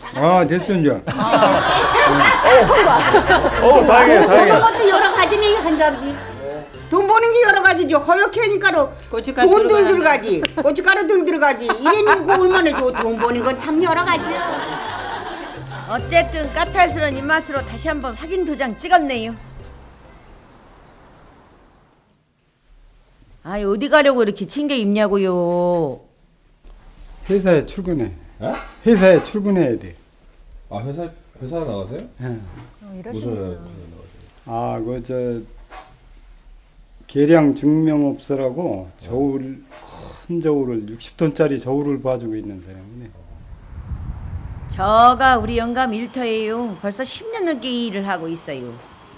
아, 됐어 이제. 다행이에요, 버는 다행이에요. 것도 여러 가지네 한 잡지. 돈 버는 게 여러 가지죠. 허옇게니까로 돈들 들어가지. 고춧가루들 들어가지. 이래놓고 얼마나 좋고 돈 버는 건 참 여러 가지야. 어쨌든 까탈스러운 입맛으로 다시 한번 확인 도장 찍었네요. 아이 어디 가려고 이렇게 챙겨 입냐고요. 회사에 출근해. 에? 회사에 출근해야 돼. 아, 회사 나가세요? 예. 무슨 회사 나가세요? 아, 그 저 계량 증명업소라고 저울 큰 저울을 60톤짜리 저울을 봐주고 있는 사람이네. 저가 우리 영감 일터예요. 벌써 10년 넘게 이 일을 하고 있어요.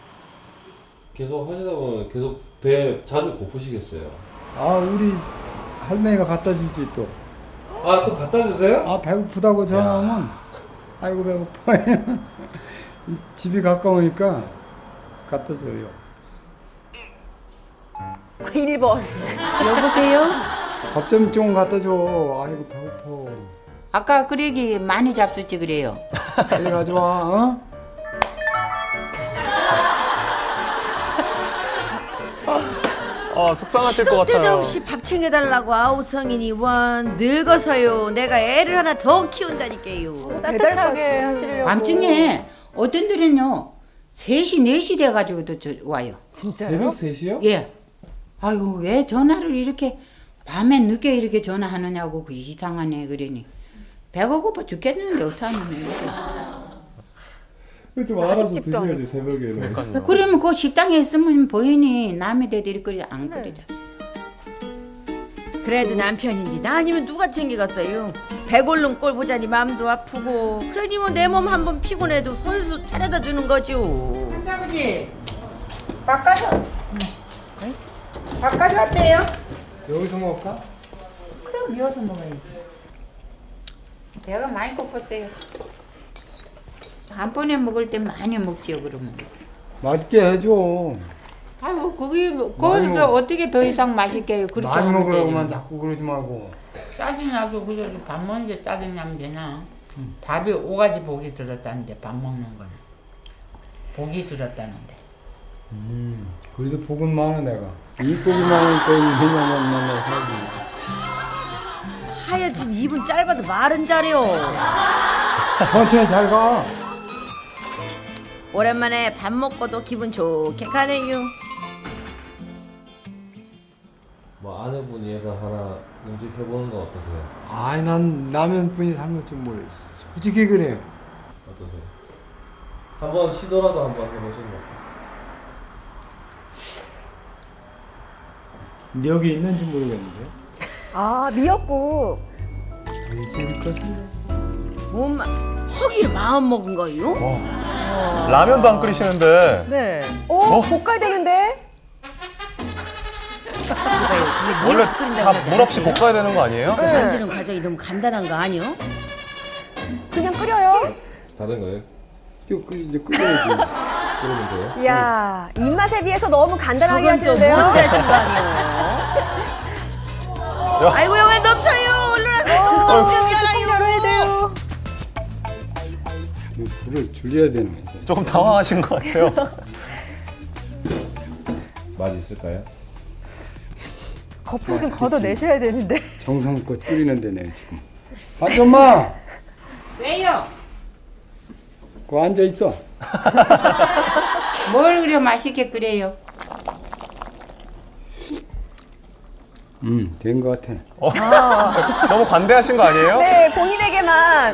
계속 하시다 보면 계속 배 자주 고프시겠어요. 아, 우리 할머니가 갖다 주지 또. 아, 또 갖다 주세요? 아, 배고프다고 전화하면 아이고 배고파. 집이 가까우니까 갖다 줘요. 1번. 여보세요? 밥 좀 갖다 줘. 아이고 배고파. 아까 그러기 많이 잡수지 그래요. 빨리 가져와. 어? 속상하실 것 시도 때도 같아요. 없이 밥 챙겨달라고 아우 성인이 원 늙어서요. 내가 애를 하나 더 키운다니까요. 따뜻하게 하시려고. 밤중에 어떤 들은요 3시 4시 돼가지고도 와요. 진짜요? 새벽 3시요? 예. 아유 왜 전화를 이렇게 밤에 늦게 이렇게 전화하느냐고 그 이상하네 그러니 배가 고파 죽겠는데 어떡하냐. 좀 알아서 식집도 드셔야지 새벽에는. 그러면 그 식당에 있으면 보이니 남의 데들이 끓이 안 끓이자. 그래도 남편인지 나 아니면 누가 챙기겠어요. 배골른 꼴 보자니 마음도 아프고 그러니 뭐 내 몸 한번 피곤해도 손수 차려다 주는 거죠. 할아버지 밥 가져왔대요. 여기서 먹을까? 그럼 여기서 먹어야지. 배가 많이 고팠어요. 한 번에 먹을 때 많이 먹지요 그러면. 맛있게 해줘. 아이고 거기 많이 거기서 먹- 어떻게 더 이상 맛있게 해요. 그렇게 많이 하면 먹으라고만 되지. 자꾸 그러지 말고. 짜증나고 그래 밥 먹는데 짜증나면 되나? 밥이 5가지 복이 들었다는데 밥 먹는 거는 복이 들었다는데. 그래도 복은 많아 내가. 이 복이 많으니까 그냥 만나 살지. 하여튼 입은 짧아도 말은 잘해요. 천천히 잘 가. 오랜만에 밥 먹고도 기분 좋게 가네요. 뭐 아내분 위해서 하나 음식 해보는 거 어떠세요? 아이 난 라면뿐이 삶을 줄 모르. 솔직히 그래. 어떠세요? 한번 시도라도 한번 해보시는 거 어떠세요? 여기 있는지 모르겠는데. 아, 미역국. 있을 것 같은데. 몸 허기를 마음 먹은 거요? 라면도 안 끓이시는데. 네. 오, 볶아야 되는데? 원래 다 물 없이 볶아야 되는 거 아니에요? 저 만드는 과정이 너무 간단한 거 아니요? 그냥 끓여요? 다른 거예요? 이제 끓여야지. 그러면 돼요? 이야, 입맛에 비해서 너무 간단하게 그건 또 하시는데요? 못 하신 거 아니에요? 아이고 영애 넘쳐요. 얼른 와서 똥똥 좀 열어야 잘라요. 돼요. 불을 줄여야 되는 거지. 조금 당황하신 것 같아요. 맛 있을까요? 거품 좀 걷어내셔야 되는데. 정성껏 끓이는데 내가 지금. 아줌마, 왜요? 그 앉아 있어. 뭘 그려 맛있게 끓여요? 된 것 같아. 너무 관대하신 거 아니에요? 네, 본인에게만.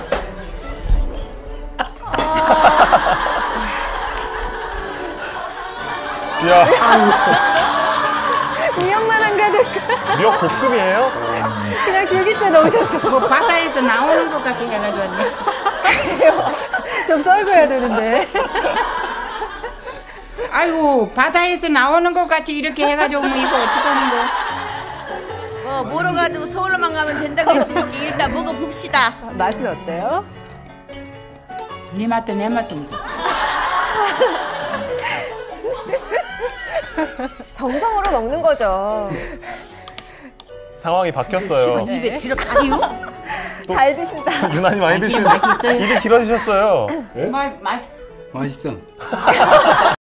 이야, 미역만한 가득. 미역 볶음이에요? 그냥 줄기째 넣으셨어. 뭐 바다에서 나오는 것 같이 해가지고 왔네. 좀 썰고야 되는데. 아이고 바다에서 나오는 것 같이 이렇게 해가지고 뭐 이거 어떡하는 거? 뭐 뭐로 가도 서울로만 가면 된다고 했으니까 일단 먹어봅시다. 맛은 어때요? 네 맛도 내 맛도 못 정성으로 먹는 거죠. 상황이 바뀌었어요. 입에 들어가요? 잘 드신다. 유난히 많이 드시는데 입이 길어지셨어요. 맛있어.